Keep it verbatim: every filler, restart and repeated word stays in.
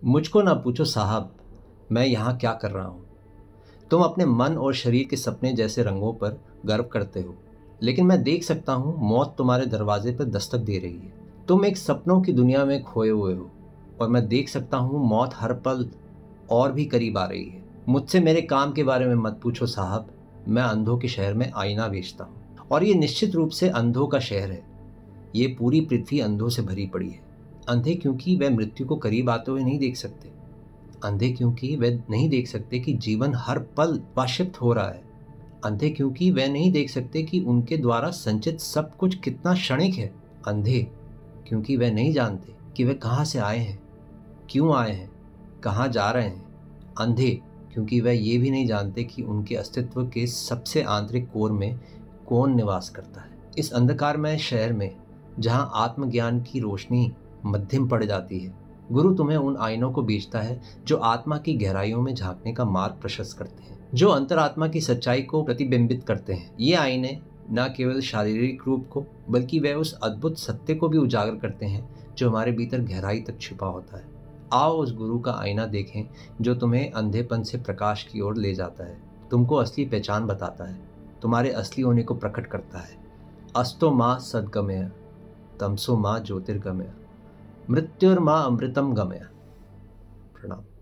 मुझको ना पूछो साहब, मैं यहाँ क्या कर रहा हूँ। तुम अपने मन और शरीर के सपने जैसे रंगों पर गर्व करते हो, लेकिन मैं देख सकता हूँ मौत तुम्हारे दरवाजे पर दस्तक दे रही है। तुम एक सपनों की दुनिया में खोए हुए हो और मैं देख सकता हूँ मौत हर पल और भी करीब आ रही है। मुझसे मेरे काम के बारे में मत पूछो साहब, मैं अंधों के शहर में आईना बेचता हूँ। और ये निश्चित रूप से अंधों का शहर है। ये पूरी पृथ्वी अंधों से भरी पड़ी है। अंधे क्योंकि वे मृत्यु को करीब आते हुए नहीं देख सकते। अंधे क्योंकि वे नहीं देख सकते कि जीवन हर पल वाशिप्त हो रहा है। अंधे क्योंकि वे नहीं देख सकते कि उनके द्वारा संचित सब कुछ कितना क्षणिक है। अंधे क्योंकि वे नहीं जानते कि वे कहाँ से आए हैं, क्यों आए हैं, कहाँ जा रहे हैं। अंधे क्योंकि वे ये भी नहीं जानते कि उनके अस्तित्व के सबसे आंतरिक कोर में कौन निवास करता है। इस अंधकारमय शहर में जहाँ आत्मज्ञान की रोशनी मध्यम पड़ जाती है, गुरु तुम्हें उन आईनों को बेचता है जो आत्मा की गहराइयों में झांकने का मार्ग प्रशस्त करते हैं, जो अंतरात्मा की सच्चाई को प्रतिबिंबित करते हैं। ये आईने न केवल शारीरिक रूप को बल्कि वे उस अद्भुत सत्य को भी उजागर करते हैं जो हमारे भीतर गहराई तक छिपा होता है। आओ उस गुरु का आईना देखें जो तुम्हें अंधेपन से प्रकाश की ओर ले जाता है, तुमको असली पहचान बताता है, तुम्हारे असली होने को प्रकट करता है। अस्तो माँ सद्गमय, तमसो माँ ज्योतिर्गमय, मृत्युर्मा अमृतम गमय। प्रणाम।